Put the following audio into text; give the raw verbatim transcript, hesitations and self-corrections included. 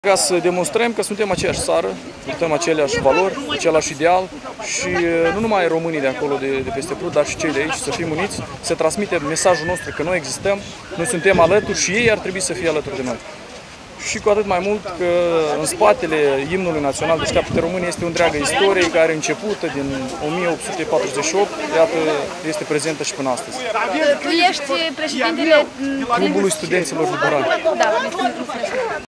Ca să demonstrăm că suntem aceeași țară, purtăm aceleași valori, același ideal și nu numai românii de acolo, de, de peste Prut, dar și cei de aici, să fim uniți, să transmitem mesajul nostru că noi existăm, noi suntem alături și ei ar trebui să fie alături de noi. Și cu atât mai mult că în spatele imnului național de Capete Române este o întreagă istorie care începută din o mie opt sute patruzeci și opt, iată, este prezentă și până astăzi. Tu ești președintele Clubului Studenților Liberali. Da,